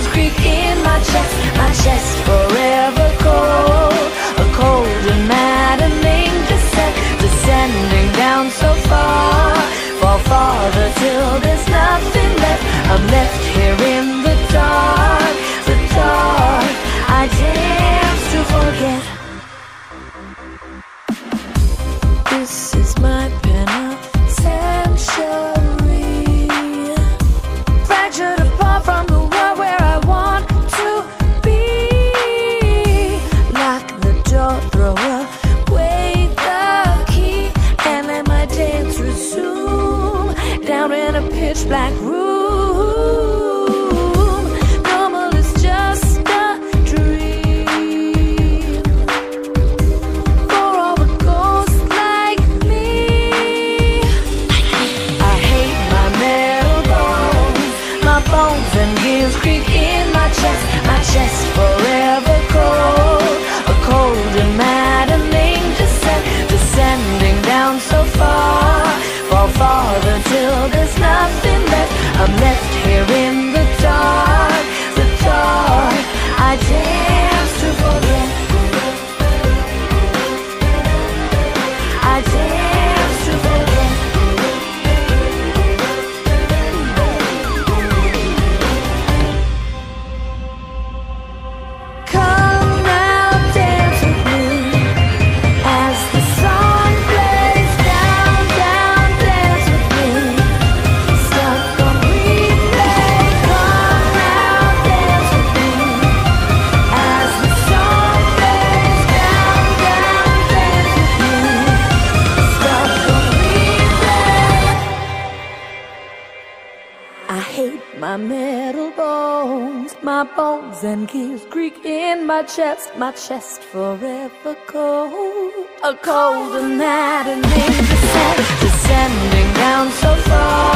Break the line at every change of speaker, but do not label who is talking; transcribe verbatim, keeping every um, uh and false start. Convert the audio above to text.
gears creak in my chest, my chest forever cold. A cold and maddening descent, descending down so far, fall farther till there's nothing left. I'm left here in the dark, the dark. I dance to forget. This is my penitentiary, fractured apart from the world where I want to be. Lock the door, throw away the key, and let my dance resume down in a pitch black room. Normal is just a dream for all the ghosts like me. I hate my metal bones, my bones and gears creak in my chest, my chest forever cold. A cold and maddening descent, descending down so far, fall farther till there's nothing left. I'm left here in the dark, the dark. I dance to forget. I dance to forget. Come now, dance with me as the song plays. Down, down, dance with me. Stuck on replay. Come now, dance with me as the song plays. Down, down, dance with me. Stuck on replay. I hate my metal bones, my bones and gears creak in my chest, my chest forever cold. A cold and maddening descent, descending down so far,